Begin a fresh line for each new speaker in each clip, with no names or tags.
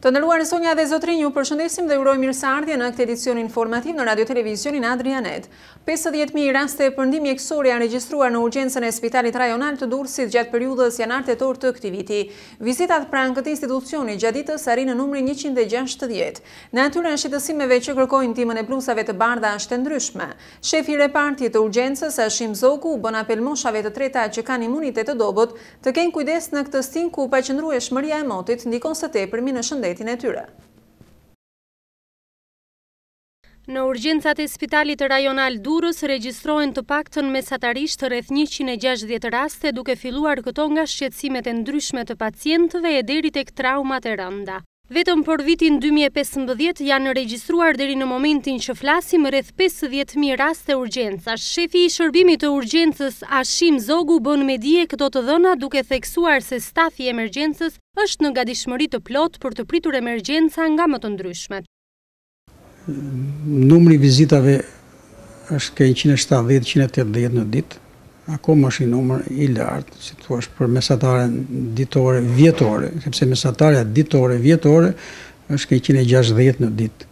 Të nderuar zonja dhe zotrinj, ju përshëndesim dhe urojmë mirëseardhje në këtë edicion informativ në Radio Televisionin AdriaNet. 50.000 raste përndim mjekësor janë regjistruar në urgjencën e Spitalit Rajonal të Durrësit gjatë periudhës janar-tetor të këtij viti. Vizitat pranë këtij institucioni gjatë ditës arrin në numrin 160. Natyra e shitësimeve që kërkojnë ndihmën e blusave të bardha është e ndryshme. Shefi i repartit të urgjencës, Hashim Zogu, bën apel moshave të treta që kanë imunitet të dobët të kenë kujdes në këtë stin ku paqëndrueshmëria e motit ndikon së tepërmi në shëndetin e tyre.
Në urgjencat e Spitalit Rajonal Durrës regjistrohen të paktën mesatarisht rreth 160 raste, duke filluar këto nga shqetësimet e ndryshme të pacientëve e deri tek traumat e rënda. Vetëm për vitin 2015 janë regjistruar deri në momentin që flasim rreth 50.000 raste urgjencash. Shefi i shërbimit të urgjencës Hashim Zogu bën me dije këto të dhëna, duke theksuar se stafi i emergjencës është në gatishmëri të plotë për të pritur emergjenca nga më të ndryshmet.
Numri vizitave është ke 170-180 në ditë, akoma është një numër i lartë, si thua, për mesataren ditore vjetore, sepse mesatarja ditore vjetore është ke 160 në ditë.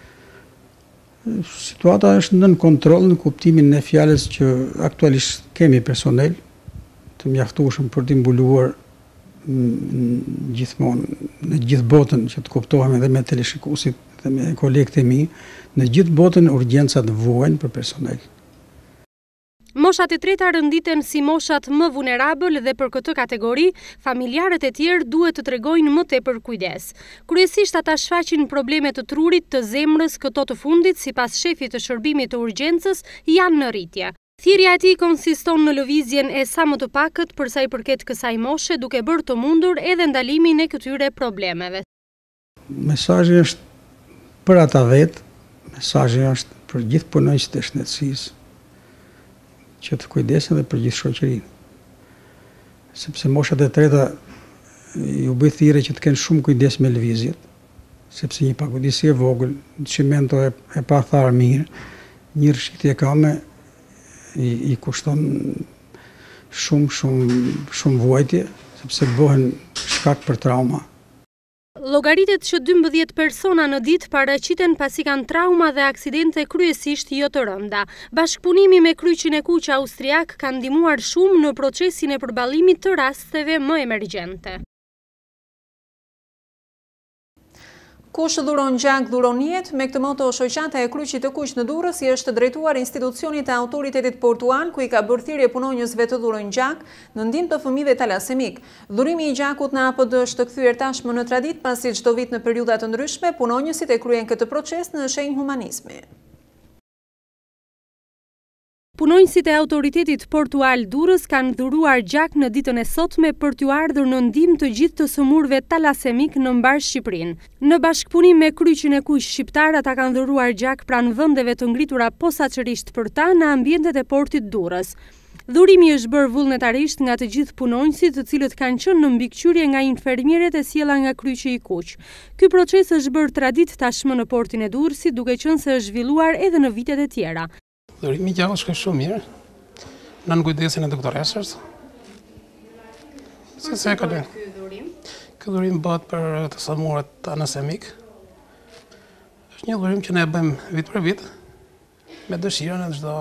Situata është nën kontroll në kuptimin e fjalës që aktualisht kemi personel të mjaftueshëm për të mbuluar gjithmonë në gjithë botën, që të kuptohemi edhe me teleshikuesit dhe me kolegët e mi, në gjithë botën urgjencat vuajnë për personel.
Moshat e treta rënditen si moshat më vulnerabël dhe për këtë kategori, familjarët e tjerë duhet të tregojnë më tepër kujdes. Kryesisht ata shfaqin probleme të trurit, të zemrës, këto të fundit, sipas shefit të shërbimit të urgjencës, janë në rritje. Thirrja e tij konsiston në lëvizjen e sa më të pakët për sa i përket kësaj moshe, duke bërë të mundur edhe ndalimin e këtyre problemeve.
Mesazhi është për ata vetë, mesazhi është për gjithë punonjësit e shëndetësisë, që të kujdesen dhe për gjithë shoqërinë. Sepse moshat e treta ju bëj thirrje që të kenë shumë kujdes me lëvizjet, sepse një pakujdesi e vogël, çimento e pa tharë mirë, një rishitje kame i kushton shumë vuajtje, sepse bëhen shkak për trauma.
Llogaritet që 12 persona në ditë paraqiten pasi kanë trauma dhe aksidente kryesisht jo të rënda. Bashkëpunimi me kryqin e kuq austriak ka ndihmuar shumë në procesin e përballimit të rasteve më emergjente.
Kush dhuron gjak, dhuron jetë, me këtë moto shoqata e kryqit të kuq në Durrës i është drejtuar institucionit të autoritetit portuan, ku i ka bërë thirrje punonjësve të dhurojnë gjak në ndihmë të fëmijëve talasemik. Dhurimi i gjakut në APD është kthyer tashmë në traditë, pasi çdo vit në periudha të ndryshme punonjësit e kryen këtë proces në shenjë humanizmi.
Punonjësit e autoritetit portual Durrës kanë dhuruar gjak në ditën e sotme për t'u ardhur në ndihmë të gjithë të sëmurëve talasemik në mbar Shqipërinë. Në bashkëpunim me kryqin e kuq shqiptar, ata kanë dhuruar gjak pranë vendeve të ngritura posaçërisht për ta në ambientet e portit Durrës. Dhurimi është bërë vullnetarisht nga të gjithë punonjësit, të cilët kanë qenë në mbikëqyrje nga infermierët e sjella nga kryqi i kuq. Ky proces është bërë traditë tashmë në portin e Durrësit, duke qenë se është zhvilluar edhe në vitet e tjera.
Dhurimi i gjakut është shumë mirë, nën kujdesin e doktoresës. Se ka lënë. Ky dhurim bëhet për të sëmurët talasemik. Është një dhurim që ne e bëjmë vit për vit, me dëshirën e çdo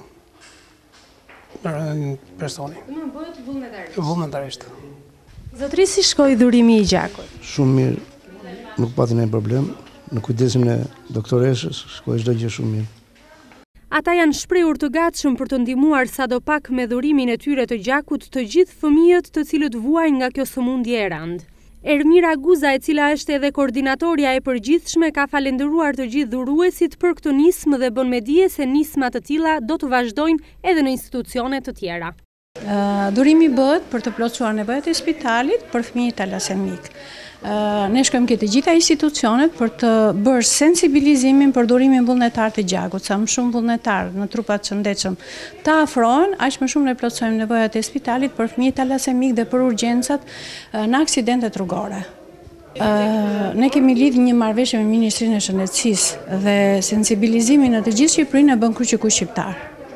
personi.
Bëhet vullnetarisht.
Vullnetarisht.
Zotri, si shkoi dhurimi i gjakut?
Shumë mirë, nuk pati ndonjë problem. Në kujdesin e doktoresës shkoi çdo gjë shumë mirë.
Ata janë shprehur të gatshëm për të ndihmuar sadopak me dhurimin e tyre të gjakut të gjithë fëmijët të cilët vuajnë nga kjo sëmundje e rëndë. Ermira Guza, e cila është edhe koordinatorja e përgjithshme, ka falendëruar të gjithë dhuruesit për këtë nismë dhe bën me dije se nisma të tilla do të vazhdojnë edhe në institucione të tjera.
Dhurimi bëhet për të plotësuar nevojat e spitalit për fëmijët talasemik. Ne shkojmë ke të gjitha institucionet për të bërë sensibilizimin për dhurimin vullnetar të gjakut, sa më shumë vullnetar në trupat shëndetshëm të afrohen, aq më shumë ne plotësojmë nevojat e spitalit për fëmijët talasemik dhe për urgjencat në aksidente rrugore. Ne kemi lidhur një marrëveshje me Ministrinë e Shëndetësisë dhe sensibilizimin në të gjithë Shqipërinë e bën kryqi i kuq shqiptar.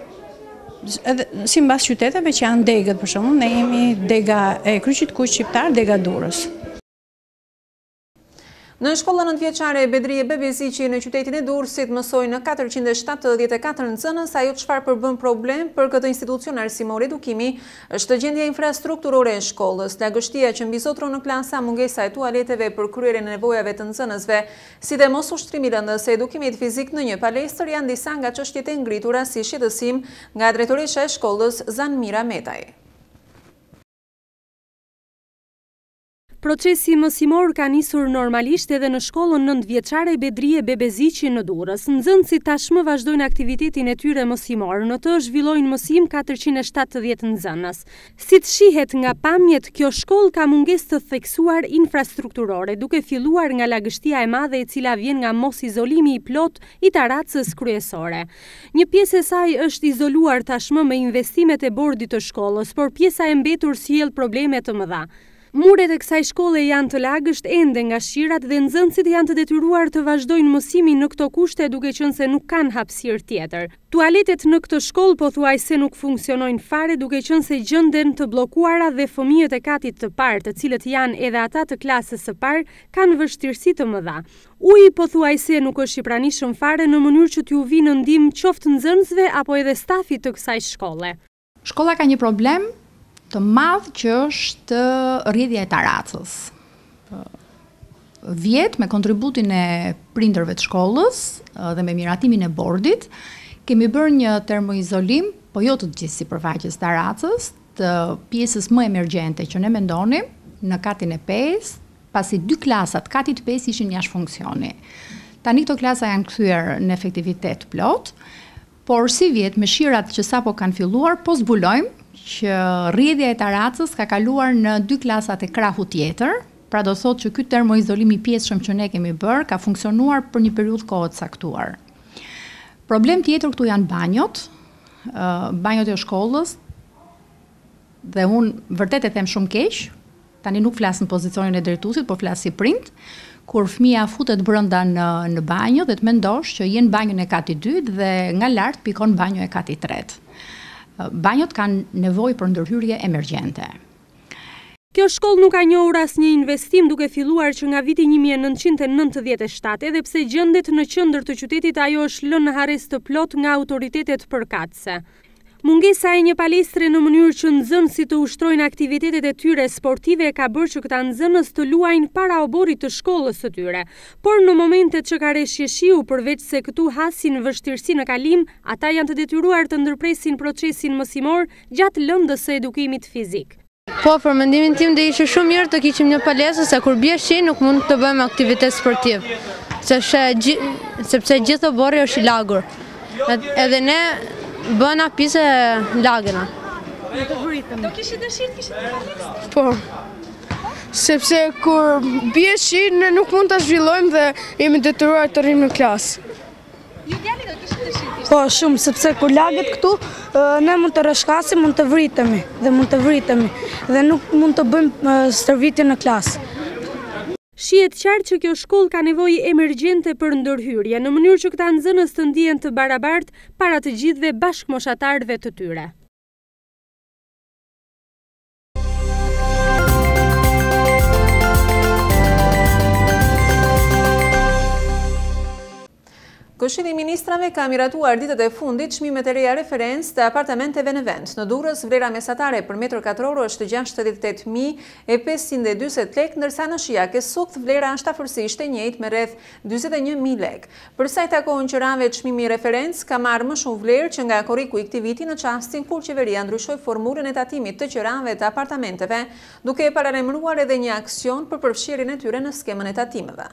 Sipas qyteteve që janë degët, për shembull, ne jemi dega e kryqit kuq shqiptar, dega Durrës.
Në shkollën nëntëvjeçare e Bedrije Bebeziqi në qytetin e Durrësit mësojnë 474 nxënës. Ajo çfarë përbën problem për këtë institucion arsimor edukimi është gjendja infrastrukturore e shkollës, lagështia që mbizotron në klasa, mungesa e tualeteve për kryerjen e nevojave të nxënësve, si dhe mos ushtrimi lëndës së edukimit fizik në një palestër janë disa nga çështjet e ngritura si shqetësim nga drejtoresha e shkollës Zanmira Metaj.
Procesi mësimor ka nisur normalisht edhe në shkollën nëntëvjeçare Bedrije Bebeziqi në Durrës. Nxënësit tashmë vazhdojnë aktivitetin e tyre mësimor. Në të zhvillojnë mësim 470 nxënës. Si të shihet nga pamjet, kjo shkollë ka mungesë të theksuar infrastrukturore, duke filluar nga lagështia e madhe e cila vjen nga mos izolimi i plot i taracës kryesore. Një pjesë e saj është izoluar tashmë me investimet e bordit të shkollës, por pjesa e mbetur sjell probleme të mëdha. Muret e kësaj shkolle janë të lagësht ende nga shirat dhe nxënësit janë të detyruar të vazhdojnë mësimin në këto kushte duke qenë se nuk kanë hapësirë tjetër. Tualetet në këtë shkollë pothuajse nuk funksionojnë fare duke qenë se gjenden të bllokuara dhe fëmijët e katit të parë, të cilët janë edhe ata të klasës së parë, kanë vështirësi të mëdha. Uji pothuajse nuk është i pranishëm fare në mënyrë që t'ju vinë në ndihmë qoftë nxënësve apo edhe stafit të kësaj shkolle.
Shkolla ka një problem të madh që është rrjedhja e taracës. Vjet me kontributin e prindërve të shkollës dhe me miratimin e bordit, kemi bërë një termoizolim, po jo të gjithë sipërfaqes taracës, të pjesës më emergjente që ne mendonim në katin e 5, pasi 2 klasat katit 5 ishin jashtë funksioni. Tani këto klasa janë kthyer në efektivitet plot, por si vjet me shirat që sapo kanë filluar, po zbulojmë që rrjedhja e taracës ka kaluar në 2 klasat e krahut tjetër, pra do thotë që ky termoizolim i pjesëshëm që ne kemi bërë ka funksionuar për një periudhë kohe të caktuar. Problem tjetër këtu janë banjot e shkollës, dhe unë vërtet e them shumë keq, tani nuk flas në pozicionin e drejtuesit, por flas si prind, kur fëmia futet brenda në banjo dhe të mendosh që je në banjon e katit 2 dhe nga lart pikon banjo e katit 3. Banjot kanë nevojë për ndërhyrje emergjente.
Kjo shkollë nuk ka njohur asnjë investim duke filluar që nga viti 1997, edhe pse gjendet në qendër të qytetit, ajo është lënë në harres të plot nga autoritetet përkatëse. Mungesa e një palestre në mënyrë që nxënësit të ushtrojnë aktivitetet e tyre sportive ka bërë që këta nxënës të luajnë para oborit të shkollës së tyre. Por në momentet që ka rreshje shiu, përveç se këtu hasin vështirësi në kalim, ata janë të detyruar të ndërpresin procesin mësimor gjatë lëndës së edukimit fizik.
Po, për mendimin tim dhe ishte shumë mirë të kishim një palestër, se kur bie shi nuk mund të bëjmë aktivitet sportiv, sepse gjithë obori është i lagur. Edhe ne bëna pise lagëna.
Do kishit dëshirë të palestër?
Po, sepse kur bie shi ne nuk mund të zhvillojmë dhe jemi detyruar të rrim në klasë.
Ju djali do kishit dëshirë?
Po, shumë, sepse kur lagët këtu, ne mund të rreshkasim, mund të vritemi dhe nuk mund të bëjmë stërvitje në klasë.
Shihet qartë që kjo shkollë ka nevojë emergjente për ndërhyrje, në mënyrë që këta nxënës të ndihen të barabartë para të gjithëve bashkëmoshatarëve të tyre.
Këshilli i Ministrave ka miratuar ditët e fundit çmimet e reja referencë të apartamenteve në vend. Në Durrës vlera mesatare për metër katror është 68.540 lek, ndërsa në Shijak e Sukt vlera është afërsisht e njëjtë me rreth 41.000 lek. Për sa i takon qërave, çmimi i referencë ka marrë më shumë vlerë që nga korriku i këtij viti në çastin kur qeveria ndryshoi formulën e tatimit të qërave të apartamenteve, duke paralajmëruar edhe një aksion për përfshirjen e tyre në skemën e tatimeve.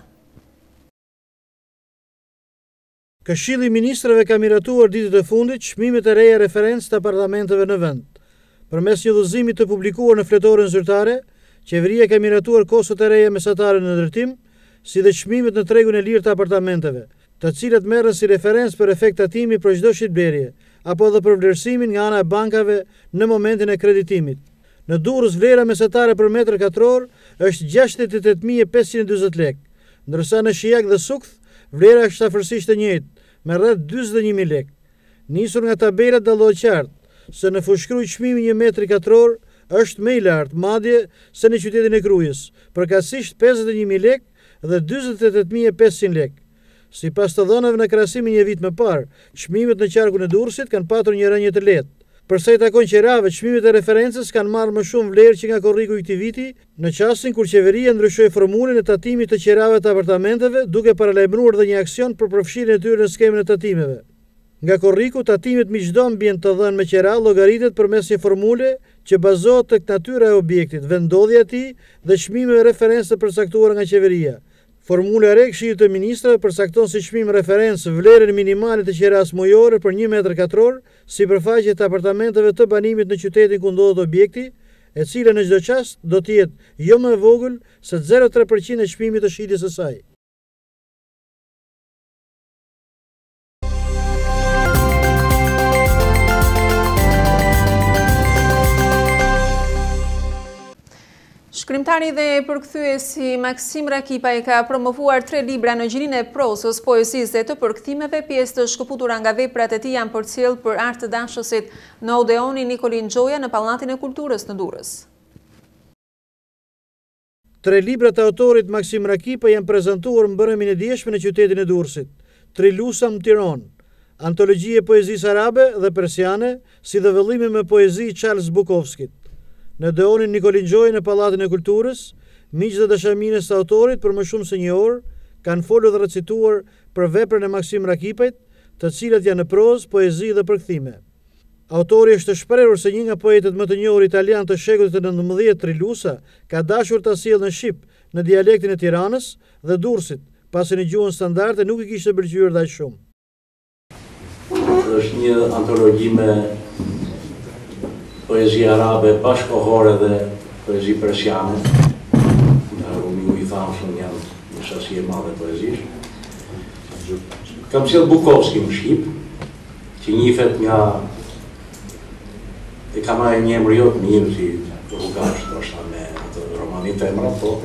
Këshilli i Ministrave ka miratuar ditët e fundit çmimet e reja referencë të apartamenteve në vend. Përmes një udhëzimi të publikuar në fletoren zyrtare, qeveria ka miratuar kostot e reja mesatare në ndërtim, si dhe çmimet në tregun e lirë të apartamenteve, të cilat merren si referencë për efekt tatimi për çdo shitblerje, apo edhe për vlerësimin nga ana e bankave në momentin e kreditimit. Në Durrës vlera mesatare për metër katror është 68.540 lek, ndërsa në Shijak dhe Sukt vlera është afërsisht e njëjtë, me rreth 41.000 lek. Nisur nga tabelat dallohet qartë se në fushkruj çmimi 1 metri katror është më i lartë madje se në qytetin e Krujës, përkatësisht 51.000 lek dhe 48.500 lek. Si pas të dhënave në krahasimi një vit më parë, çmimet në qarkun e Durrësit kanë patur një rënje të lehtë. Përsa i takon qerave, çmimet e referencës kanë marrë më shumë vlerë që nga korriku i këtij viti, në qastin kur qeveria ndryshoi formulën e tatimit të qerave të apartamenteve, duke paralajmëruar dhe një aksion për përfshirjen e tyre në skemën e tatimeve. Nga korriku, tatimet me çdo ambient të dhënë me qera llogaritet përmes një formule që bazohet tek natyra e objektit, vendodhja e tij dhe çmimeve referencë të përcaktuara nga qeveria. Formula e re e Këshillit të Ministrave përcakton si çmim referencë vlerën minimale të qeras mujore për 1 metër katror sipërfaqe të apartamenteve të banimit në qytetin ku ndodhet objekti, e cila në çdo çast do të jetë jo më e vogël se 0,3% e çmimit të shitjes së saj.
Shkrimtari dhe përkthyesi Maksim Rakipa i ka promovuar 3 libra në gjininë e prosës, poezisë dhe të përkthimeve. Pjesë të shkëputura nga veprat e tij janë përcjell për art të dashësit në Odeonin Nikolin Gjoja në Pallatin e Kulturës në Durrës.
3 libra të autorit Maksim Rakipa janë prezantuar mbrëmjen e dieshme në qytetin e Durrësit. Trilusa në Tiranë, antologji e poezisë arabe dhe persiane, si dhe vëllimi me poezi Charles Bukowskit. Në Odeonin Nikolin Gjoja në Pallatin e Kulturës, miq dhe dashamirës të autorit për më shumë se një orë kanë folur dhe recituar për veprën e Maksim Rakipait, të cilat janë në prozë, poezi dhe përkthime. Autori është shprehur se një nga poetët më të njohur italian të shekullit të 19, Trilusa, ka dashur ta sjellë në shqip në dialektin e Tiranës dhe Durrësit, pasi në gjuhën standarde nuk i kishte pëlqyer aq shumë.
Është një antologji me poezi arabe bashkohore dhe poezi persiane. Unë i thamë shumë janë një sasi e madhe poezish. Kam sjellë Bukowski në Shqip, që njihet nga e ka marrë një emër jo të mirë si rrugash, ndoshta me atë romanit e emra, po.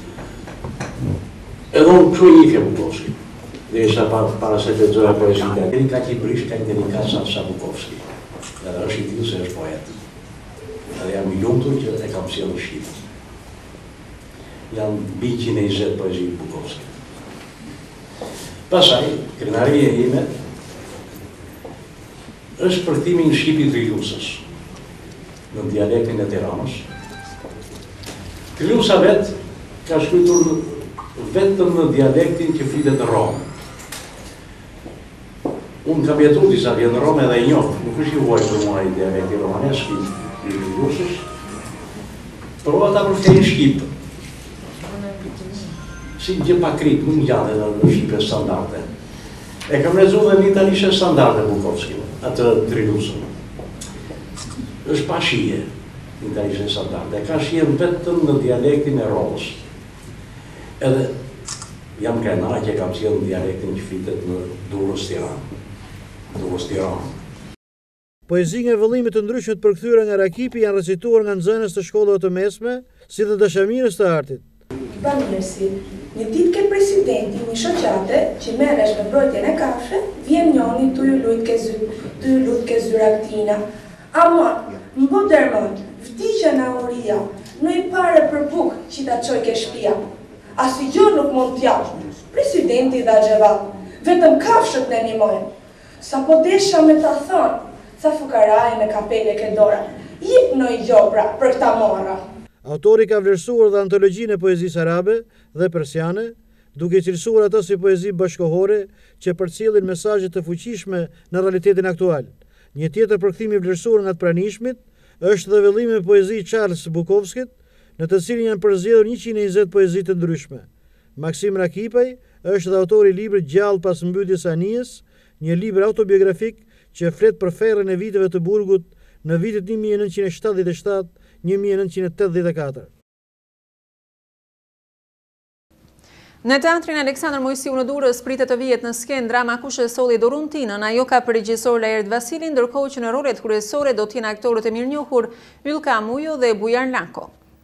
Edhe unë kështu njihja Bukowski. Dhe isha para se të lexoja poezinë. Ai ka që brish ka një sa Bukowski. Edhe është i tillë se është poet. Edhe jam i lumtur që e kam sjellë në Shqip. Janë mbi 120 poezi Bukowski. Pastaj, krenaria ime është përkthimi në shqip i Trilusës, në dialektin e Tiranës. Trilusa vet ka shkruar vetëm në dialektin që flitet në Romë. Unë kam jetuar disa vjet në Romë edhe e njoh, nuk është i vuaj për mua i dialekti romanesk i Trilusës, prova ta përkthej në shqip. Si gjë pa krit, nuk gjatë në shqipe standarde. E kam lexuar dhe në italisht standarde Bukowski, atë Trilusën. Është pa shije, në italisht standarde. Ka shije vetëm në dialektin e Romës. Edhe jam krenar që kam sjellë në dialektin që flitet në Durrës Tiranë. Durrës Tiranë.
Poezi nga vëllimet të ndryshme të përkthyera nga Rakipi janë recituar nga nxënës të shkollave të mesme, si dhe dashamirës të artit.
Bamirësi, një ditë ke presidenti një shoqate që merresh me mbrojtjen e kafshë, vjen njëri tu ju lut ke zyraktina. Aman, mbo derman, vdiqja na uria, në i pare për buk që ta çoj ke shtëpia. Asnjë gjë nuk mund t'jap. Presidenti dha xhevat, vetëm kafshët ne nimojnë. Sa po desha me ta thonë, sa fukaraj në kapele ke dora, jip në i gjopra për këta mora.
Autori ka vlerësuar dhe antologjinë e poezisë arabe dhe persiane, duke cilësuar ato si poezi bashkohore që përcjellin mesazhe të fuqishme në realitetin aktual. Një tjetër përkthim i vlerësuar nga të pranishmit është dhe vëllimi me poezi Charles Bukowskit, në të cilin janë përzgjedhur 120 poezi të ndryshme. Maksim Rakipaj është dhe autori i librit Gjallë pas mbytjes së Anijes, një libër autobiografik që flet për ferrën e viteve të burgut në vitet 1977-1984.
Në teatrin Aleksandër Mojsiu në Durrës pritet të vihet në skenë drama Kush e solli Doruntinën. Ajo ka për regjisor Lajert Vasili, ndërkohë që në rolet kryesore do të jenë aktorët e mirënjohur Ylka Mujo dhe Bujar Lako.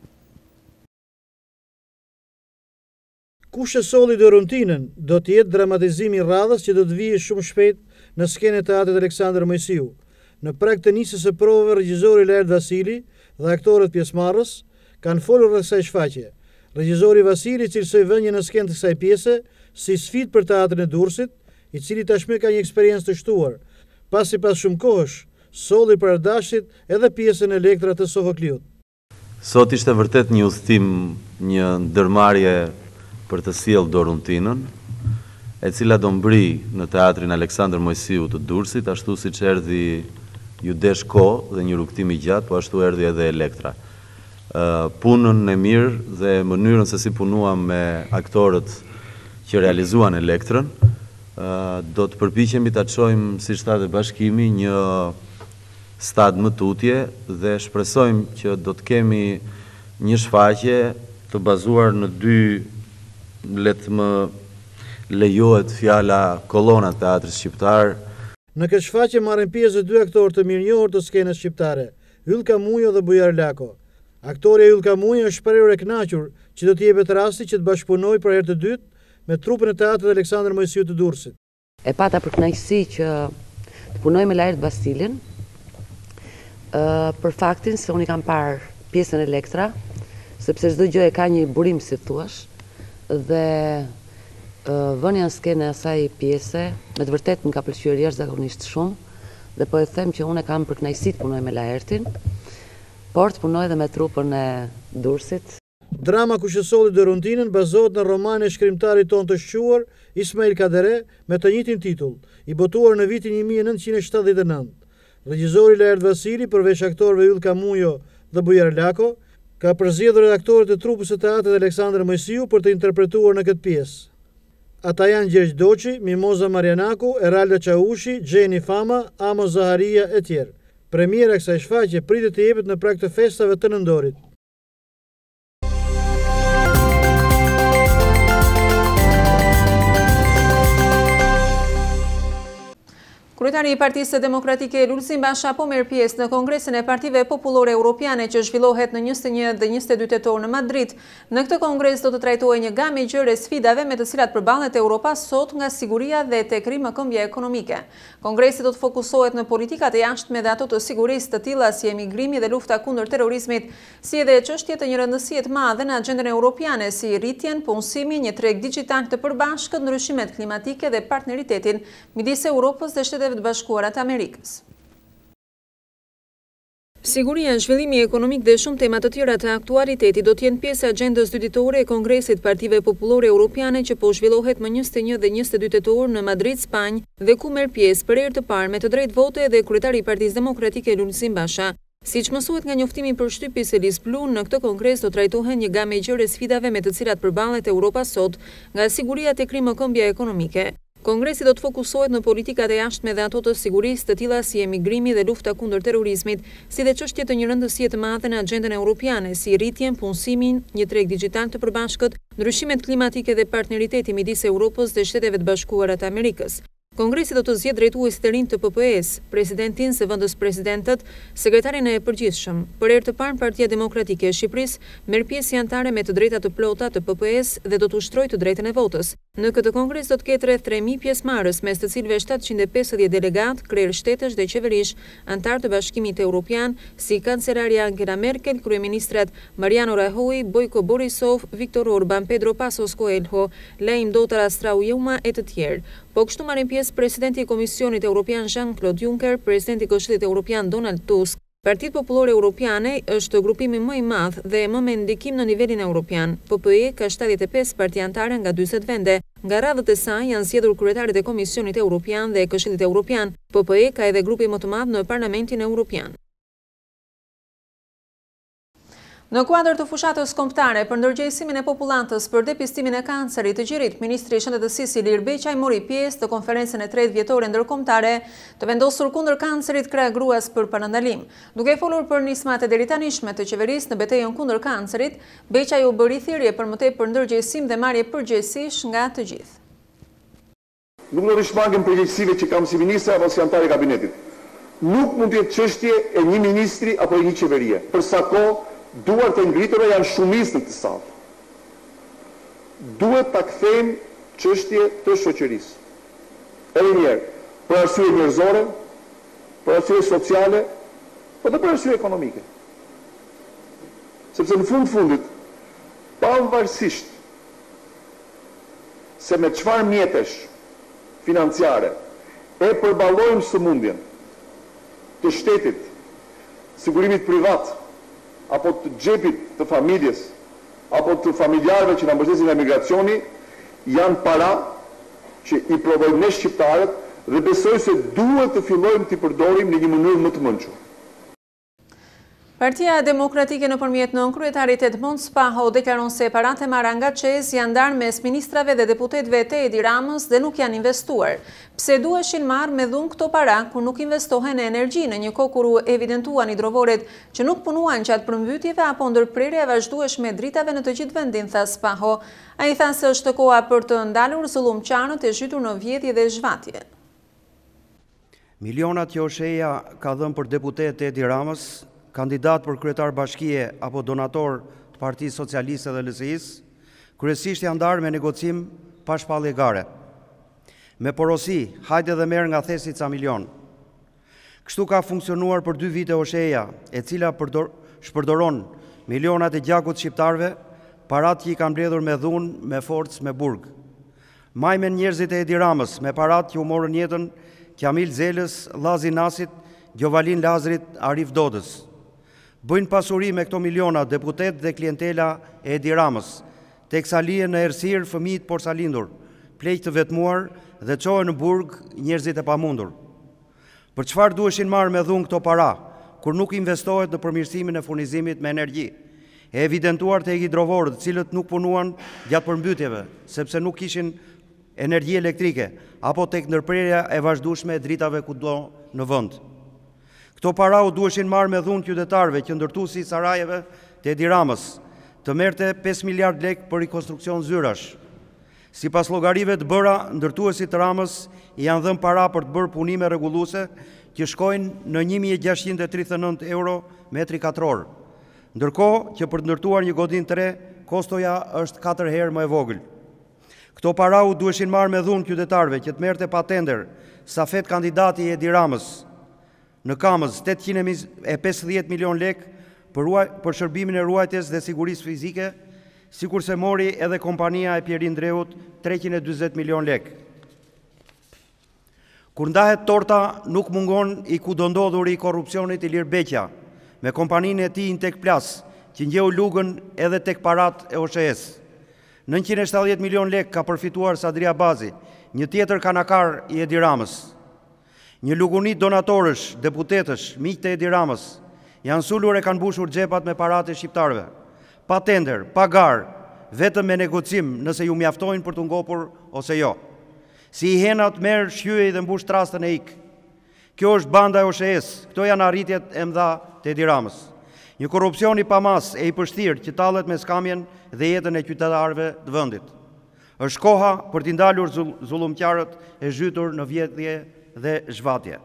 Kush e solli Doruntinën do të jetë dramatizimi i radhës që do të vijë shumë shpejt në skenën e teatrit Aleksandër Mojsiu. Në prag të nisjes së provave, regjisori Lajert Vasili dhe aktorët pjesëmarrës kanë folur rreth kësaj shfaqje. Regjizori Vasili cilësoi vënien në skenë të kësaj pjese si sfidë për teatrin e Durrësit, i cili tashmë ka një eksperiencë të shtuar, pasi pas shumë kohësh solli për ardashit edhe pjesën Elektra të Sofokliut.
Sot ishte vërtet një udhëtim, një ndërmarrje për të sjellë Doruntinën, e cila do mbri në teatrin Aleksandër Mojsiu të Durrësit, ashtu siç erdhi ju desh kohë dhe një rrugtim i gjatë, po ashtu erdhi edhe Elektra. Punën e mirë dhe mënyrën se si punuam me aktorët që realizuan Elektrën, do të përpiqemi ta çojmë, siç tha dhe Bashkimi, një stad më tutje dhe shpresojmë që do të kemi një shfaqje të bazuar në dy, le të më lejohet fjala, kolona të teatrit shqiptar.
Në këtë shfaqje marrin pjesë dy aktorë të mirënjohur të skenës shqiptare, Ylka Mujo dhe Bujar Lako. Aktoria Ylka Mujo është shprehur e kënaqur që do t'i jepet rasti që të bashkëpunojë për herë të dytë me trupin e teatrit Aleksandër Mojsiu të Durrësit.
E pata për kënaqësi që të punoj me Lajmet Vasilin, për faktin se unë i kam parë pjesën Elektra, sepse çdo gjë e ka një burim, si thuash, dhe vënia në skenë e asaj pjese, me të vërtetë më ka pëlqyer jashtëzakonisht shumë, dhe po e them që unë kam për kënaqësi të punoj me Lajmetin, por të punoj edhe me trupën e Durrësit.
Drama ku solli Doruntinën bazohet në romanin e shkrimtarit tonë të shquar Ismail Kadere me të njëjtin titull, i botuar në vitin 1979. Regjizori Lajmet Vasili, përveç aktorëve Ylka Mujo dhe Bujar Lako, ka përzgjedhur aktorët e trupës së teatrit Aleksandër Mojsiu për të interpretuar në këtë pjesë. Ata janë Gjergj Doçi, Mimoza Marianaku, Eralda Çaushi, Gjeni Fama, Amo Zaharia e tjerë. Premiera e kësaj shfaqje pritet të jepet në prag të festave të nëndorit.
Kryetari i Partisë Demokratike Lulzim Basha po merr pjesë në Kongresin e Partive Popullore Europiane që zhvillohet në 21 dhe 22 tetor në Madrid. Në këtë kongres do të trajtohej një gamë e gjerë sfidave me të cilat përballet Europa sot, nga siguria dhe tek rrimëkëmbja ekonomike. Kongresi do të fokusohet në politikat e jashtme dhe ato të sigurisë, të tilla si emigrimi dhe lufta kundër terrorizmit, si edhe çështje të një rëndësie të madhe në agjendën europiane, si rritjen, punësimin, një treg digjital të përbashkët, ndryshimet klimatike dhe partneritetin midis Europës dhe Shteteve të Bashkuara të Amerikës. Siguria, zhvillimi ekonomik dhe shumë tema të tjera të aktualitetit do të jenë pjesë e agjendës ditore e Kongresit Partive Popullore Europiane që po zhvillohet më 21 dhe 22 tetor në Madrid, Spanjë, dhe ku merr pjesë për herë të parë me të drejtë vote dhe kryetari i Partisë Demokratike Lulzim Basha. Siç mësohet nga njoftimi për shtypjes së Elis Blu, në këtë kongres do trajtohen një gamë e gjerë sfidave me të cilat përballet Europa sot, nga siguria tek rrimëkëmbja ekonomike. Kongresi do të fokusohet në politikat e jashtme dhe ato të sigurisë, të tilla si emigrimi dhe lufta kundër terrorizmit, si dhe çështje të një rëndësie të madhe në agjendën europiane, si rritjen, punësimin, një treg digjital të përbashkët, ndryshimet klimatike dhe partneriteti midis Europës dhe Shteteve të Bashkuara të Amerikës. Kongresi do të zgjedhë drejtues të rinj të PPE-s, presidentin së vendës presidentët, sekretarin e përgjithshëm. Për herë të parë Partia Demokratike e Shqipërisë merr pjesë si anëtare me të drejta të plota të PPE-s dhe do të ushtrojë të drejtën e votës. Në këtë kongres do të ketë rreth 3000 pjesëmarrës, mes të cilëve 750 delegatë, krerë shtetesh dhe qeverish, anëtar të Bashkimit Evropian, si kancelarja Angela Merkel, kryeministrat Mariano Rajoy, Bojko Borisov, Viktor Orban, Pedro Passos Coelho, Lajm Dotar Astrau Juma e të tjerë. Po kështu marrin pjesë presidenti i Komisionit Evropian Jean-Claude Juncker, presidenti i Këshillit Evropian Donald Tusk. Partitë Popullore Europiane është grupimi më i madh dhe më me ndikim në nivelin evropian. PPE ka 75 parti anëtare nga 40 vende. Nga radhët e saj janë zgjedhur kryetarit e Komisionit Evropian dhe e Këshillit Evropian. PPE ka edhe grupi më të madh në Parlamentin Evropian. Në kuadër të fushatës kombëtare për ndërgjegjësimin e popullatës për depistimin e kancerit të gjirit, Ministri i Shëndetësisë Ilir Beqaj mori pjesë në konferencën e 3 vjetore ndërkombëtare të vendosur kundër kancerit krah gruas për parandalim. Duke folur për nismat e deritanishme të qeverisë në betejën kundër kancerit, Beqaj u bëri thirrje për më tepër ndërgjegjësim dhe marrje përgjegjësish nga të gjithë.
Nuk do të shmangim përgjegjësive që kam si ministra apo si anëtar i kabinetit. Nuk mund të jetë çështje e një ministri apo e një qeverie. Për sa kohë duart e ngritura janë shumicë në këtë sallë. Duhet ta kthejmë çështje të shoqërisë. Edhe një herë, për arsye njerëzore, për arsye sociale, por edhe për arsye ekonomike. Sepse në fundit, pavarësisht se me çfarë mjetesh financiare e përballojmë sëmundjen të shtetit, sigurimit privat, apo të xhepit të familjes, apo të familjarëve që na mbështesin nga emigracioni, janë para që i provojmë ne shqiptarët dhe besoj se duhet të fillojmë t'i përdorim në një mënyrë më të mençur.
Partia Demokratike nëpërmjet nënkryetarit Edmond Spaho deklaron se paratë e marra nga ÇEZ janë ndarë mes ministrave dhe deputetëve të Edi Ramës dhe nuk janë investuar. Pse duheshin marrë me dhunë këto para kur nuk investohen në energji në një kohë kur u evidentuan hidrovoret që nuk punuan gjatë përmbytjeve apo ndërprerja e vazhdueshme e dritave në të gjithë vendin, tha Spaho. Ai tha se është koha për të ndalur zullumçarët e zhytur në vjedhje dhe zhvatje.
Milionat që OSHE-ja ka dhënë për deputetë të Edi Ramës, kandidat për kryetar bashkie apo donator të Partisë Socialiste dhe LSI-s, kryesisht janë ndarë me negocim pa shpallje gare. Me porosi, hajde dhe merë nga thesi ca milion. Kështu ka funksionuar për 2 vite OSHE-ja, e cila shpërdoron milionat e gjakut shqiptarve, parat që i kanë mbledhur me dhunë, me forcë, me burg. Majmen njerëzit e Edi Ramës, me parat që u morën jetën Kamil Zelës, Llazi Nasit, Gjovalin Lazrit, Arif Dodës. Bëjnë pasuri me këto miliona deputet dhe klientela e Edi Ramës, teksa lihen në errësirë fëmijët porsalindur, pleq të vetmuar dhe çohen në burg njerëzit e pamundur. Për çfarë duheshin marrë me dhunë këto para, kur nuk investohet në përmirësimin e furnizimit me energji? E evidentuar tek hidrovorët, të cilët nuk punuan gjatë përmbytjeve, sepse nuk kishin energji elektrike, apo tek ndërprerja e vazhdueshme e dritave kudo në vend. Këto para u duheshin marrë me dhunë qytetarëve që ndërtuesi i Sarajeve të Edi Ramës të merrte 5 miliard lek për rikonstruksion zyrash. Sipas llogarive të bëra, ndërtuesit të Ramës i janë dhënë para për të bërë punime rregulluese që shkojnë në 1639 euro metri katror, ndërkohë që për të ndërtuar një godinë të re, kostoja është 4 herë më e vogël. Këto para u duheshin marrë me dhunë qytetarëve që të merrte pa tender stafet kandidati i Edi Ramës në Kamës 850 milion lek për shërbimin e ruajtjes dhe sigurisë fizike, sikurse mori edhe kompania e Pierin Dreut 340 milion lek. Kur ndahet torta, nuk mungon i kudondodhur i korrupsionit Ilir Beqja, me kompaninë e tij Intek Plas, që ngjeu lugën edhe tek parat e OSHE-s. 970 milion lek ka përfituar Sadria Bazi, një tjetër kanakar i Edi Ramës. Një lugunit donatorësh, deputetësh, miq të Edi Ramës, janë sulur e kanë mbushur xhepat me paratë e shqiptarëve. Pa tender, pa gar, vetëm me negocim nëse ju mjaftojnë për të ngopur ose jo. Si i henat merr shqyej dhe mbush trastën e ik. Kjo është banda e OSHE-s, këto janë arritjet e mëdha të Edi Ramës. Një korrupsion i pamas e i përshtirë që tallet me skamjen dhe jetën e qytetarëve të vendit. Është koha për t'i ndalur zullumqtarët e zhytur në vjedhje dhe zhvatje.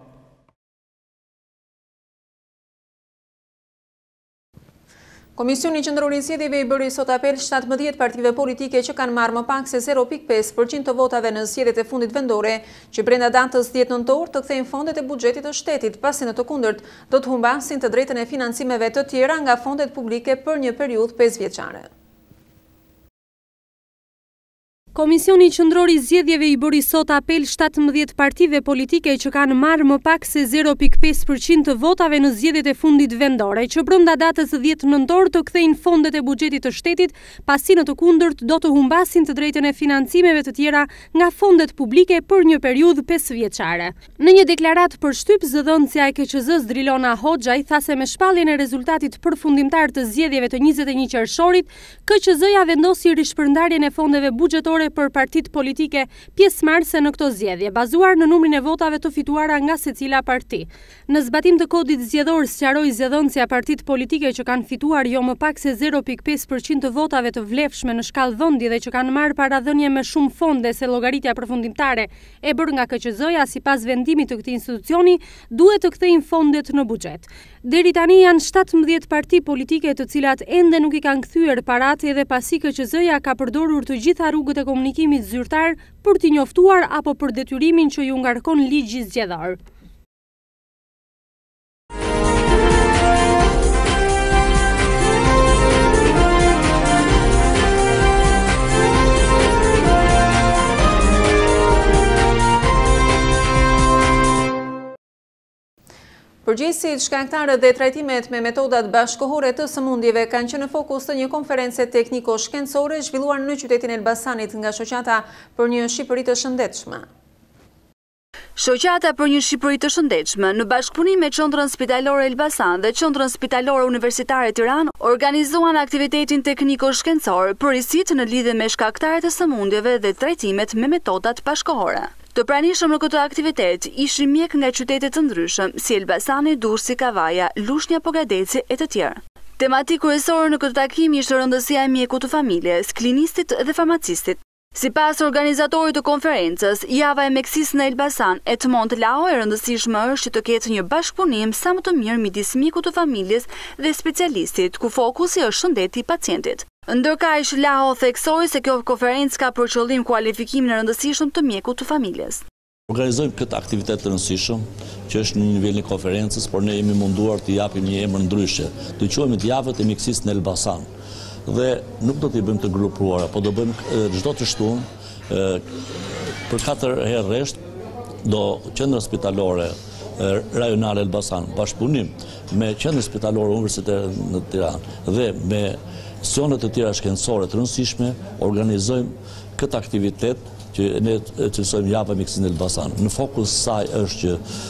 Komisioni Qendror i Zgjedhjeve i bëri sot apel 17 partive politike që kanë marrë më pak se 0.5% të votave në zgjedhjet e fundit vendore, që brenda datës 10 nëntor të kthejnë fondet e buxhetit të shtetit, pasi në të kundërt do të humbasin të drejtën e financimeve të tjera nga fondet publike për një periudhë 5 vjeçare.
Komisioni Qendror i Zgjedhjeve i bëri sot apel 17 partive politike që kanë marrë më pak se 0.5% të votave në zgjedhjet e fundit vendore, që brenda datës 10 nëntor të kthejnë fondet e buxhetit të shtetit, pasi në të kundërt do të humbasin të drejtën e financimeve të tjera nga fondet publike për një periudhë 5 vjeçare. Në një deklaratë për shtyp, zëdhënësja e KQZ-s Drilona Hoxha i tha se me shpalljen e rezultatit përfundimtar të zgjedhjeve të 21 qershorit, KQZ-ja vendosi rishpërndarjen e fondeve buxhetore për partitë politike pjesëmarrëse në këto zgjedhje, bazuar në numrin e votave të fituara nga secila parti. Në zbatim të kodit zgjedhor, sqaroi zgjedhënësja partitë politike që kanë fituar jo më pak se 0.5% të votave të vlefshme në shkallë vendi dhe që kanë marrë paradhënie me shumë fonde se llogaritja përfundimtare e bërë nga KQZ-ja sipas vendimit të këtij institucioni, duhet të kthejnë fondet në buxhet. Deri tani janë 17 parti politike të cilat ende nuk i kanë kthyer paratë edhe pasi KQZ-ja ka përdorur të gjitha rrugët e komunikimit zyrtar për t'i njoftuar apo për detyrimin që ju ngarkon ligji zgjedhor.
Përgjegjësit, shkaktarët dhe trajtimet me metodat bashkëkohore të sëmundjeve kanë qenë në fokus të një konference tekniko-shkencore zhvilluar në qytetin Elbasanit nga shoqata për një Shqipëri të shëndetshme.
Shoqata për një Shqipëri të shëndetshme, në bashkëpunim me Qendrën Spitalore Elbasan dhe Qendrën Spitalore Universitare Tiranë, organizuan aktivitetin tekniko-shkencor për risit në lidhje me shkaktarët e sëmundjeve dhe trajtimet me metodat bashkëkohore. Të pranishëm në këtë aktivitet ishin mjek nga qytete të ndryshëm si Elbasani, Durrësi, Kavaja, Lushnja, Pogadeci e të tjerë. Tematikë kryesore në këtë takim ishte rëndësia e mjekut të familjes, klinistit dhe farmacistit. Sipas organizatorit të konferencës, java e mjekësisë në Elbasan e të mund të lao e rëndësishme është që të ketë një bashkëpunim sa më të mirë midis mjekut të familjes dhe specialistit, ku fokusi është shëndeti i pacientit. Ndërkaq, Laho theksoi se kjo konferencë ka për qëllim kualifikimin e rëndësishëm të mjekut të familjes.
Organizojmë këtë aktivitet të rëndësishëm, që është në nivelin e konferencës, por ne jemi munduar të japim një emër ndryshe. Do quajmë javët e mjekësisë në Elbasan. Dhe nuk do t'i bëjmë të grupruara, po do bëjmë çdo të shtunë për 4 herë rresht do qendra spitalore rajonale Elbasan, bashkëpunim me qendrën spitalore universitare në Tiranë dhe me sesionet të tjera shkencore të rëndësishme, organizojmë këtë aktivitet që ne cilësojmë java e mjekësisë në Elbasan. Në fokus saj është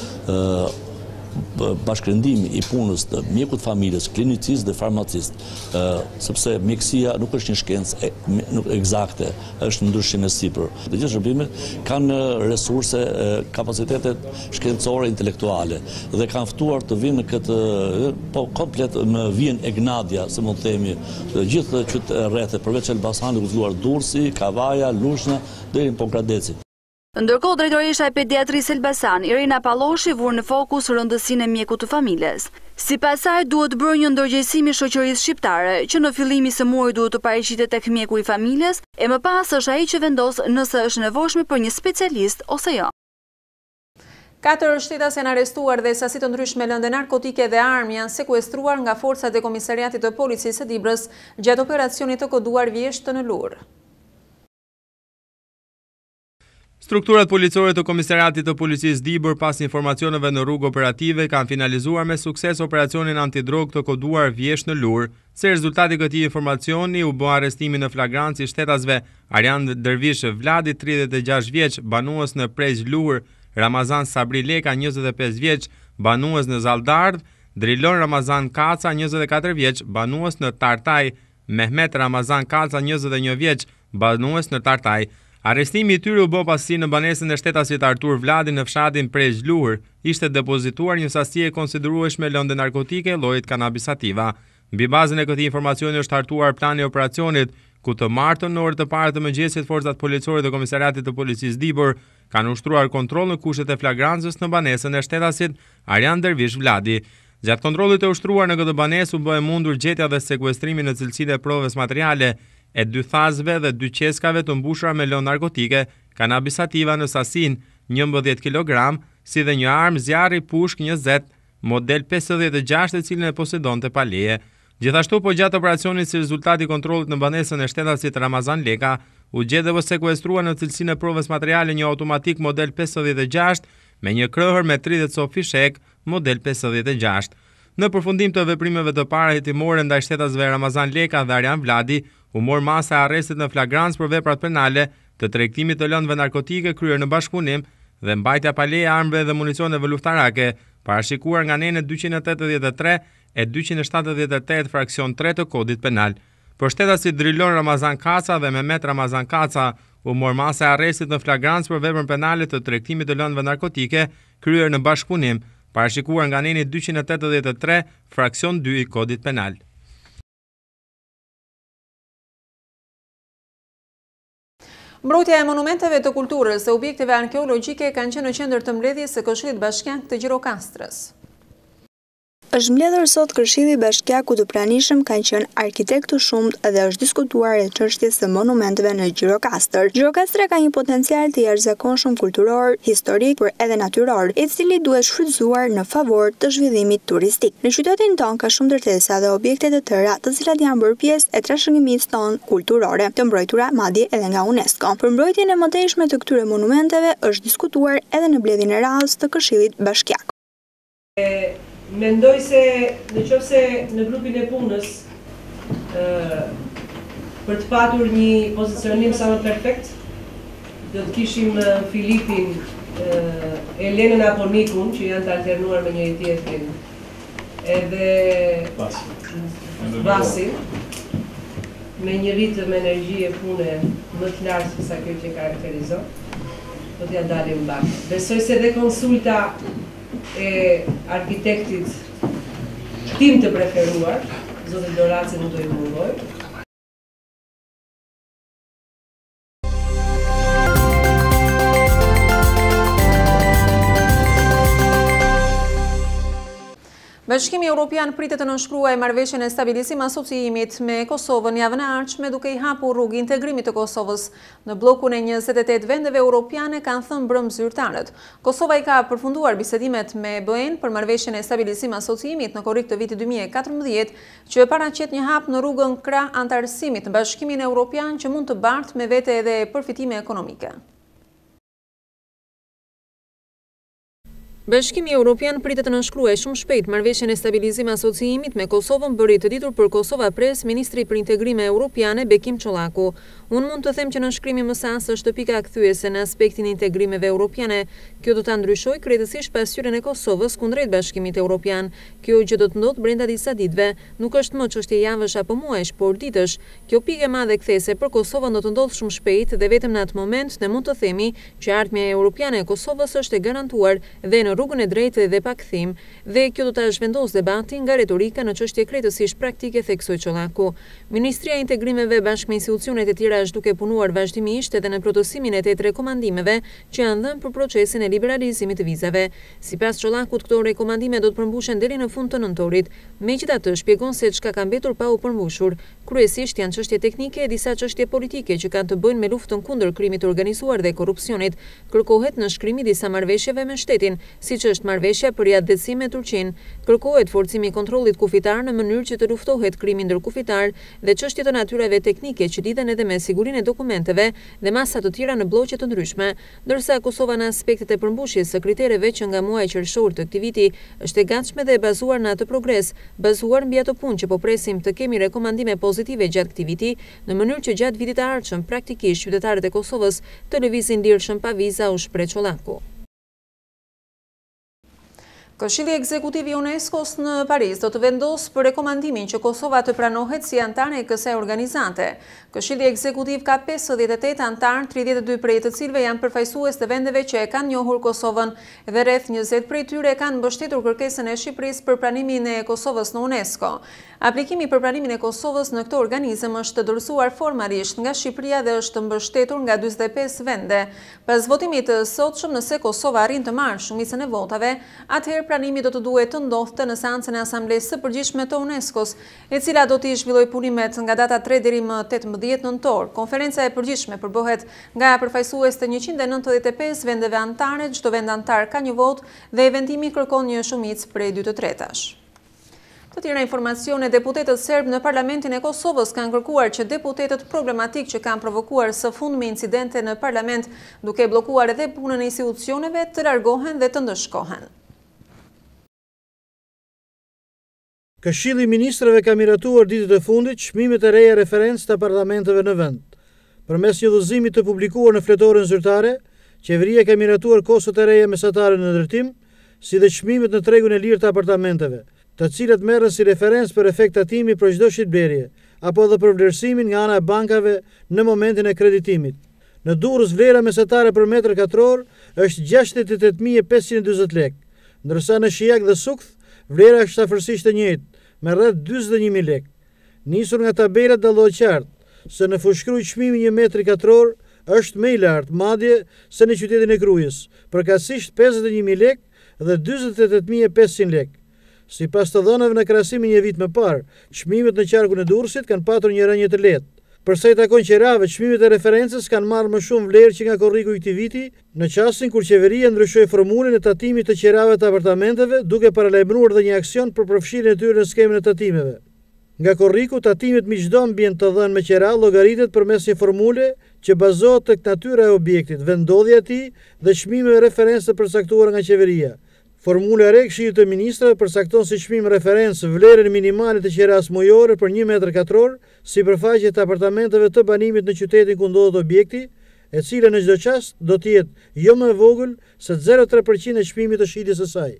që bashkërendimi i punës të mjekut familjes, klinicist dhe farmacist, sepse mjekësia nuk është një shkencë eksakte, është ndryshim e sipër. Dhe gjithë shërbimet kanë resurse, kapacitetet shkencore intelektuale dhe kanë ftuar të vinë në këtë, po komplet më vjen e gnadja, se mund të themi, gjithë qytetet rrethe, përveç Elbasanit, uzluar Durrësi, Kavaja, Lushnja deri në Pogadeci.
Ndërkohë, drejtoresha e pediatrisë Elbasan, Irina Palloshi, vur në fokus rëndësinë e mjekut të familjes. Sipas saj, duhet bërë një ndërgjegjësim i shoqërisë shqiptare, që në fillim i së muajit duhet të paraqitet tek mjeku i familjes, e më pas është ai që vendos nëse është nevojshme për një specialist ose jo.
4 shtetas janë arrestuar dhe sasi të ndryshme lëndë narkotike dhe armë janë sekuestruar nga forcat e Komisariatit të Policisë së Dibrës gjatë operacionit të koduar vjeshtë në Lur.
Strukturat policore të Komisariatit të Policisë Dibër pas informacioneve në rrugë operative kanë finalizuar me sukses operacionin antidrog të koduar vjeshtë në Lur. Se rezultati këtij informacioni u bë arrestimi në flagrancë i shtetasve Arjan Dervish Vladi, 36 vjeç, banues në Prezj Lur, Ramazan Sabri Leka, 25 vjeç, banues në Zaldardh, Drilon Ramazan Kaca, 24 vjeç, banues në Tartaj, Mehmet Ramazan Kaca, 21 vjeç, banues në Tartaj. Arrestimi i tyre u bë pasi në banesën e shtetasit Artur Vladi në fshatin Prezj Lur ishte depozituar një sasi e konsiderueshme lëndë narkotike llojit Cannabis sativa. Mbi bazën e këtij informacioni është hartuar plani i operacionit, ku të martën në orë të parë të mëngjesit forcat policore të Komisariatit të Policisë Dibër kanë ushtruar kontroll në kushtet e flagrancës në banesën e shtetasit Arjan Dervish Vladi. Gjatë kontrollit të ushtruar në këtë banesë u bë e mundur gjetja dhe sekuestrimi në cilësinë e provës materiale e 2 thazve dhe 2 qeskave të mbushura me lëndë narkotike, Cannabis sativa në sasinë 11 kg, si dhe një armë zjarri pushk 20 model 56 e cilën e posedonte pa leje. Gjithashtu, po gjatë operacionit si rezultati i kontrollit në banesën e shtetasit Ramazan Leka, u gjet dhe sekuestruar në cilësinë e provës materiale një automatik model 56 me një krëhër me 30 copë fishek model 56. Në përfundim të veprimeve të para hetimore ndaj shtetasve Ramazan Leka dhe Arjan Vladi, u mor masa e arrestit në flagrancë për veprat penale të tregtimit të lëndëve narkotike kryer në bashkëpunim dhe mbajtja pa leje armëve dhe municioneve luftarake, parashikuar nga nene 283 e 278 fraksion 3 të kodit penal. Për shtetasit Drilon Ramazan Kaca dhe Mehmet Ramazan Kaca, u mor masa e arrestit në flagrancë për veprën penale të tregtimit të lëndëve narkotike kryer në bashkëpunim, parashikuar nga neni 283 fraksion 2 i kodit penal.
Mbrojtja e monumenteve të kulturës dhe objekteve arkeologjike kanë qenë në qendër të mbledhjes së Këshillit Bashkiak të Gjirokastrës.
Është mbledhur sot Këshilli Bashkiaku të pranishëm, kanë qenë arkitektë shumtë dhe është diskutuar e çështjes së monumenteve në Gjirokastër. Gjirokastra ka një potencial të jashtëzakonshëm kulturor, historik, por edhe natyror, i cili duhet shfrytzuar në favor të zhvillimit turistik. Në qytetin tonë ka shumë ndërtesa dhe objekte të tëra, të cilat janë bërë pjesë e trashëgimisë tonë kulturore, të mbrojtura madje edhe nga UNESCO. Për mbrojtjen e mëtejshme të këtyre monumenteve është diskutuar edhe në mbledhjen e radhës të Këshillit Bashkiak.
Mendoj se nëse në grupin e punës për të patur një pozicionim sa më perfekt, do të kishim Filipin, Elenën apo Nikun, që janë të alternuar me njëri tjetrin, edhe Vasin, me një ritëm energji e pune më të lartë se sa kjo që karakterizon, do t'ja dalim bakë. Besoj se dhe konsulta e arkitektit tim të preferuar, zotit Doraci nuk do i mungoj.
Bashkimi Evropian pritet të nënshkruajë marrëveshjen e stabilizim asociimit me Kosovën javën e ardhshme, duke i hapur rrugë integrimit të Kosovës në bllokun e 28 vendeve europiane, kanë thënë brëm zyrtarët. Kosova i ka përfunduar bisedimet me BE-n për marrëveshjen e stabilizim asociimit në korrik të vitit 2014, që paraqet një hap në rrugën krah antarësimit në Bashkimin Evropian që mund të bartë me vete edhe përfitime ekonomike. Bashkimi Evropian pritet të nënshkruajë shumë shpejt marrëveshjen e stabilizim asociimit me Kosovën, bëri të ditur për Kosova Press ministri për integrime europiane Bekim Çollaku. Unë mund të them që nënshkrimi më sas është pika kthyese në aspektin e integrimeve europiane. Kjo do ta ndryshojë krejtësisht pasqyrën e Kosovës kundrejt Bashkimit Evropian. Kjo gjë do të ndodhë brenda disa ditëve, nuk është më çështje javësh apo muajsh, por ditësh. Kjo pikë e madhe kthese për Kosovën do të ndodhë shumë shpejt dhe vetëm në atë moment ne mund të themi që ardhmja europiane e Kosovës është e garantuar dhe në rrugën e drejtë dhe pa kthim, dhe kjo do ta zhvendos debatin nga retorika në çështje krejtësisht praktike, theksoi Çollaku. Ministria e Integrimeve bashkë me institucionet e tjera është duke punuar vazhdimisht edhe në plotësimin e 8 rekomandimeve që janë dhënë për procesin e liberalizimit të vizave. Sipas Çollakut, këto rekomandime do të përmbushen deri në fund të nëntorit. Megjithatë, shpjegon se çka ka mbetur pa u përmbushur, kryesisht janë çështje teknike e disa çështje politike që kanë të bëjnë me luftën kundër krimit të organizuar dhe korrupsionit. Kërkohet nënshkrimi disa marrëveshjeve me shtetin, siç është marrëveshja për riadhetësim me Turqinë. Kërkohet forcimi i kontrollit kufitar në mënyrë që të luftohet krimi ndërkufitar dhe çështje të natyrave teknike që lidhen edhe me sigurinë e dokumenteve dhe masa të tjera në bloqe të ndryshme, ndërsa Kosova në aspektet e përmbushjes së kritereve që nga muaji qershor të këtij viti është e gatshme dhe e bazuar në atë progres, bazuar mbi ato punë që po presim të kemi rekomandime pozitive gjatë këtij viti, në mënyrë që gjatë vitit të ardhshëm praktikisht qytetarët e Kosovës të lëvizin lirshëm pa viza, u shpreh Çollaku. Këshilli Ekzekutiv i UNESCO-s në Paris do të vendosë për rekomandimin që Kosova të pranohet si antare e kësaj organizate. Këshilli Ekzekutiv ka 58 antarë, 32 prej të cilëve janë përfaqësues të vendeve që e kanë njohur Kosovën dhe rreth 20 prej tyre kanë mbështetur kërkesën e Shqipërisë për pranimin e Kosovës në UNESCO. Aplikimi për pranimin e Kosovës në këtë organizëm është dorëzuar formalisht nga Shqipëria dhe është mbështetur nga 45 vende. Pas votimit të sotshëm, nëse Kosova arrin të marrë shumicën e votave, atëherë pranimi do të duhet të ndodhte në seancën e Asamblesë së Përgjithshme të UNESCO-s, e cila do të zhvillojë punimet nga data 3 deri më 18 nëntor. Konferenca e Përgjithshme përbohet nga përfaqësues të 195 vendeve anëtare, çdo vend anëtar ka një votë dhe vendimi kërkon një shumicë prej 2/3. Të tjera informacione, deputetët serb në Parlamentin e Kosovës kanë kërkuar që deputetët problematik që kanë provokuar së fundmi incidente në parlament, duke bllokuar edhe punën e institucioneve, të largohen dhe të ndëshkohen.
Këshilli i Ministrave ka miratuar ditët e fundit çmimet e reja referencë të parlamenteve në vend. Përmes një udhëzimi të publikuar në fletoren zyrtare, qeveria ka miratuar kostot e reja mesatare në ndërtim, si dhe çmimet në tregun e lirë të apartamenteve, të cilat merren si referencë për efekt tatimi për çdo shitblerje, apo edhe për vlerësimin nga ana e bankave në momentin e kreditimit. Në Durrës vlera mesatare për metër katror është 68.540 lekë, ndërsa në Shijak dhe Sukth vlera është afërsisht e njëjtë, me rreth 41.000 lekë. Nisur nga tabelat dallohet qartë se në Fushkruj çmimi 1 metri katror është më i lartë madje se në qytetin e Krujës, përkatësisht 51.000 lekë dhe 48.500 lekë. Sipas të dhënave në krahasim me një vit më parë, çmimet në qarkun e Durrësit kanë patur një rënje të lehtë. Përsa i takon qerave, çmimet e referencës kanë marrë më shumë vlerë që nga korriku i këtij viti, në çastin kur qeveria ndryshoi formulën e tatimit të qerave të apartamenteve, duke paralajmëruar dhe një aksion për përfshirjen e tyre në skemën e tatimeve. Nga korriku, tatimet miqdom bien të dhënë me qera llogaritet përmes një formule që bazohet tek natyra e objektit, vendodhja e tij dhe çmimeve referencë të përcaktuara nga qeveria. Formula e re e Këshillit të Ministrave përcakton si çmim referencë vlerën minimale të qeras mujore për 1 metër katror sipërfaqe të apartamenteve të banimit në qytetin ku ndodhet objekti, e cila në çdo çast do të jetë jo më e vogël se 0,3% e çmimit të shitjes së saj.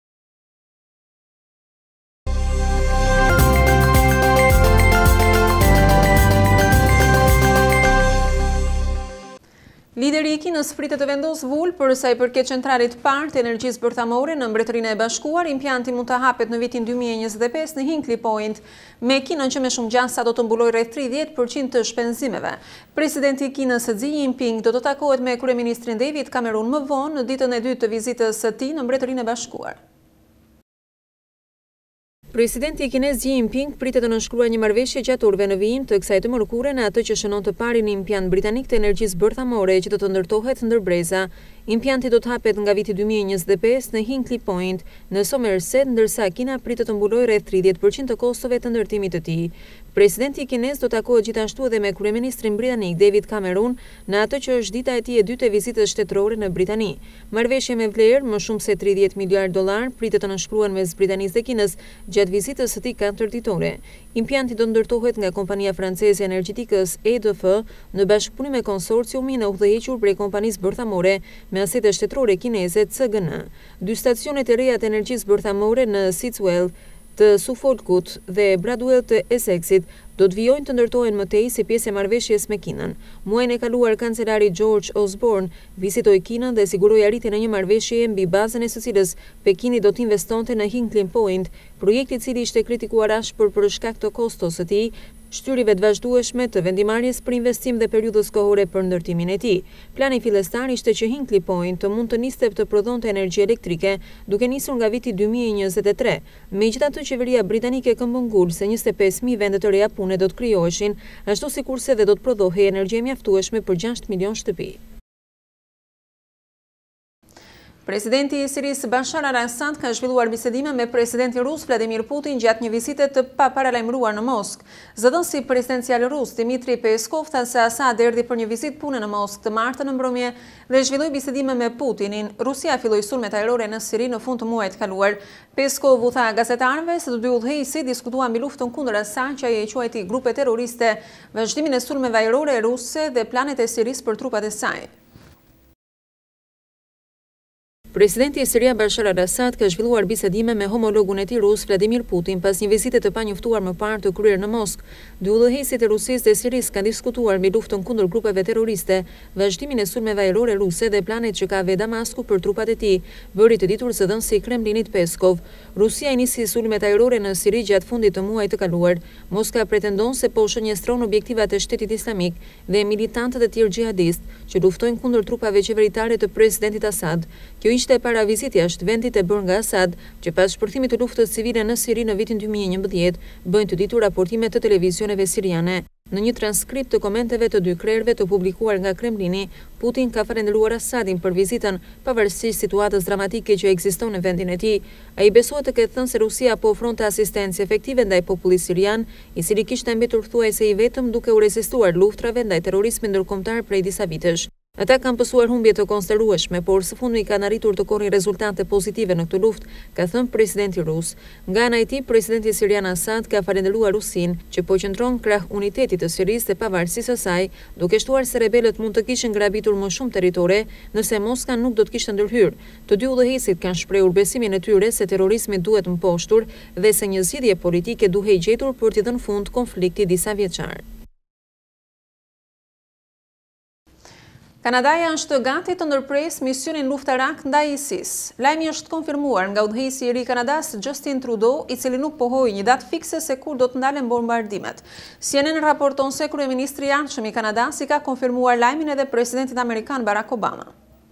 Lideri i Kinës pritet të vendosë vull për sa i përket centralit parë të energjisë bërthamore në Mbretërinë e Bashkuar. Impjanti mund të hapet në vitin 2025 në Hinkley Point, me Kinën që me shumë gjasa do të mbulojë rreth 30% të shpenzimeve. Presidenti i Kinës Xi Jinping do të takohet me kryeministrin David Cameron më vonë në ditën e dytë të vizitës së tij në Mbretërinë e Bashkuar. Presidenti i kinez Xi Jinping pritet të nënshkruajë një marrëveshje gjatorëve në vijim të kësaj të mërkure në atë që shënon të parin impjant britanik të energjisë bërthamore që do të ndërtohet ndër breza. Impjanti do të hapet nga viti 2025 në Hinkley Point, në Somerset, ndërsa Kina pritet të mbulojë rreth 30% të kostove të ndërtimit të tij. Presidenti i kinez do takohet gjithashtu edhe me kryeministrin britanik David Cameron në atë që është dita e tij e dytë e vizitës shtetërore në Britani. Marrëveshje me vlerë më shumë se 30 miliard dollar pritet të nënshkruhen mes Britanisë dhe Kinës gjatë vizitës së tij katërditore. Impjanti do ndërtohet nga kompania franceze e energjetikës EDF në bashkëpunim me konsorciumin e udhëhequr prej kompanisë bërthamore me asete shtetërore kineze CGN. 2 stacionet e reja të energjisë bërthamore në Sizewell të Suffolkut dhe Bradwell të Essexit do të vijojnë të ndërtohen më tej si pjesë e marrëveshjes me Kinën. Muajin e kaluar kancelari George Osborne vizitoi Kinën dhe siguroi arritjen e një marrëveshjeje mbi bazën e së cilës Pekini do të investonte në Hinkley Point, projekti i cili ishte kritikuar ashpër për shkak të kostos së tij, shtyrive të vazhdueshme të vendimarrjes për investim dhe periudhës kohore për ndërtimin e tij. Plani fillestar ishte që Hinkley Point të mund të niste të prodhonte energji elektrike duke nisur nga viti 2023. Megjithatë, qeveria britanike këmbon gul se 25.000 vende të reja pune do të krijoheshin, ashtu sikurse dhe do të prodhohej energji e mjaftueshme për 6 milion shtëpi. Presidenti i Sirisë Bashar al-Assad ka zhvilluar bisedime me presidentin rus Vladimir Putin gjatë një vizite të paralajmëruar në Moskë. Zëdhënësi presidencial rus Dmitri Peskov tha se Assad erdhi për një vizitë pune në Moskë të martën në mbrëmje dhe zhvilloi bisedime me Putinin. Rusia filloi sulmet ajrore në Siri në fund të muajit kaluar. Peskov u tha gazetarëve se të dy udhëheqësit diskutuan mbi luftën kundër Assad, që ai e quajti grupe terroriste, vazhdimin e sulmeve ajrore ruse dhe planet e Sirisë për trupat e saj. Presidenti i Siria Bashar al-Assad ka zhvilluar bisedime me homologun e tij rus Vladimir Putin pas një vizite të panjoftuar më parë të kryer në Moskë. Dy udhëheqësit e Rusisë dhe Sirisë kanë diskutuar mbi luftën kundër grupeve terroriste, vazhdimin e sulmeve ajrore ruse dhe planet që ka ve Damasku për trupat e tij, bëri të ditur zëdhënësi i Kremlinit Peskov. Rusia i nisi sulmet ajrore në Siri gjatë fundit të muajit të kaluar. Moska pretendon se po shënjestron objektivat e Shtetit Islamik dhe militantët e tjerë xhihadistë që luftojnë kundër trupave qeveritare të presidentit Assad. Kjo ishte para vizitës jashtë vendit e bërë nga Assad, që pas shpërthimit të luftës civile në Siri në vitin 2011, bëjnë të ditur raportime të televizioneve siriane. Në një transkript të komenteve të dy krerëve të publikuar nga Kremlini, Putin ka falendëruar Assadin për vizitën, pavarësisht situatës dramatike që ekziston në vendin e tij. Ai besohet të ketë thënë se Rusia po ofronte asistencë efektive ndaj popullit sirian, i cili kishte mbetur thuajse i vetëm duke u rezistuar luftrave ndaj terrorizmit ndërkombëtar prej disa vitesh. Ata kanë pësuar humbje të konsiderueshme, por së fundmi kanë arritur të korrin rezultate pozitive në këtë luftë, ka thënë presidenti rus. Nga ana e tij, presidenti sirian Assad ka falendëruar Rusinë, që po qëndron krah unitetit të Sirisë dhe pavarësisë së saj, duke shtuar se rebelët mund të kishin grabitur më shumë territore nëse Moska nuk do të kishte ndërhyrë. Të dy udhëheqësit kanë shprehur besimin e tyre se terrorizmi duhet mposhtur dhe se një zgjidhje politike duhej gjetur për t'i dhënë fund konfliktit disa vjeçar. Kanadaja është gati të ndërpresë misionin luftarak ndaj ISIS. Lajmi është konfirmuar nga udhëheqësi i ri i Kanadas Justin Trudeau, i cili nuk pohoi një datë fikse se kur do të ndalen bombardimet. CNN raporton se kryeministri i ardhshëm i Kanadas i ka konfirmuar lajmin edhe presidentit amerikan Barack Obama.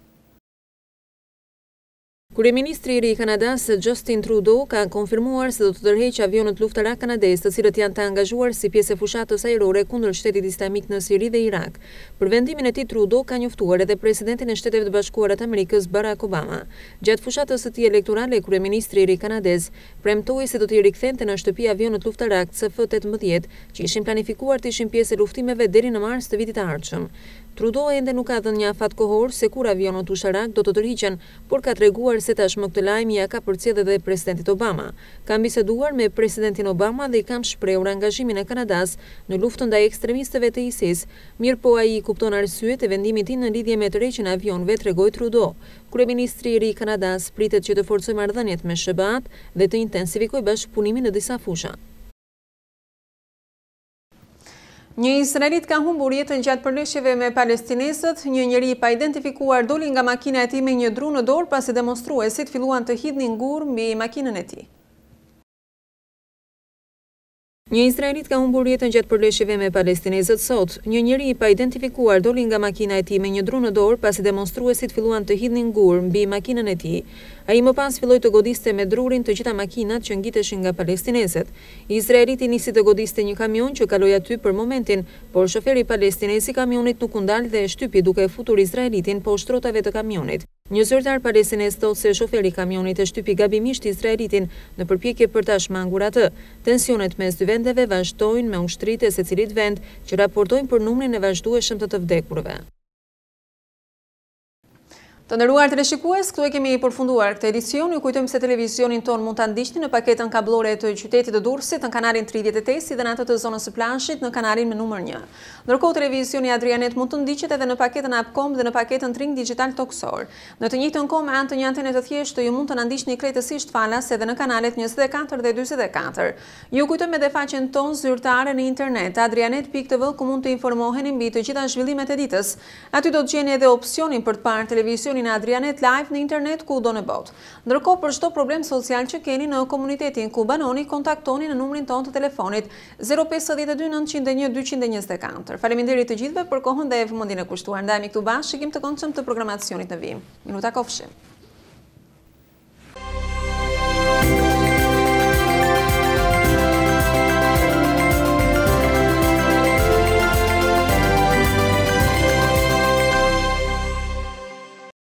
Kryeministri i ri i Kanadas Justin Trudeau ka konfirmuar se do të tërheqë avionët luftarak kanadez, të cilët janë të angazhuar si pjesë e fushatës ajrore kundër Shtetit Islamik në Siri dhe Irak. Për vendimin e tij Trudeau ka njoftuar edhe presidentin e Shteteve të Bashkuara të Amerikës Barack Obama. Gjatë fushatës së tij elektorale, kryeministri i ri kanadez premtoi se do t'i rikthente në shtëpi avionët luftarak CF-18 që ishin planifikuar të ishin pjesë e luftimeve deri në mars të vitit të ardhshëm. Trudeau ende nuk ka dhënë një afat kohor se kur avionët usharak do të tërhiqen, por ka treguar se tashmë këtë lajm ja ka përcjellë edhe presidentit Obama. Kam biseduar me presidentin Obama dhe i kam shprehur angazhimin e Kanadas në luftën ndaj ekstremistëve të ISIS, mirë po ai kupton arsyet e vendimit tim në lidhje me tërheqjen e avionëve, tregoi Trudeau. Kryeministri i ri i Kanadas pritet që të forcojë marrëdhëniet me SBA dhe të intensifikojë bashkëpunimin në disa fusha. Një izraelit ka humbur jetën gjatë përleshjeve me palestinesët, një njeri pa identifikuar doli nga makina e tij me një dru në dorë pasi demonstruesit filluan të hidhnin gur mbi makinën e tij. Një izraelit ka humbur jetën gjatë përleshjeve me palestinesët sot. Një njeri pa identifikuar doli nga makina e tij me një dru në dorë pasi demonstruesit filluan të hidhnin gur mbi makinën e tij. Ai më pas filloi të godiste me drurin të gjitha makinat që ngjiteshin nga palestinesët. Izraeliti nisi të godiste një kamion që kaloi aty për momentin, por shoferi palestinez i kamionit nuk u ndal dhe e shtypi duke futur izraelitin poshtë rrotave të kamionit. Një zyrtar palestinez thotë se shoferi i kamionit e shtypi gabimisht izraelitin në përpjekje për ta shmangur atë. Tensionet mes dy vendeve vazhdojnë me ushtritë e secilit vend që raportojnë për numrin e vazhdueshëm të vdekurve. Të nderuar teleshikues, këtu e kemi përfunduar këtë edicion. Ju kujtojmë se televizionin ton mund ta ndiqni në paketën kablore të qytetit të Durrësit në kanalin 38 si dhe në atë të zonës së Plashit në kanalin me numër 1. Ndërkohë televizioni AdriaNet mund të ndiqet edhe në paketën Upcom dhe në paketën Tring Digital Toksor. Në të njëjtën kohë anë të një antene të thjeshtë ju mund të na ndiqni krejtësisht falas edhe në kanalet 24 dhe 44. Ju kujtojmë edhe faqen tonë zyrtare në internet adrianet.tv ku mund të informoheni mbi të gjitha zhvillimet e ditës. Aty do të gjeni edhe opsionin për të parë televizionin në AdriaNet Live në internet kudo në botë. Ndërkohë për çdo problem social që keni në komunitetin ku banoni, kontaktoni në numrin tonë të telefonit 052 901 224. Faleminderit të gjithëve për kohën dhe vëmendjen e kushtuar. Ndajemi këtu bashkë, shikim të këndshëm të programacionit në vim. Minuta kofshim.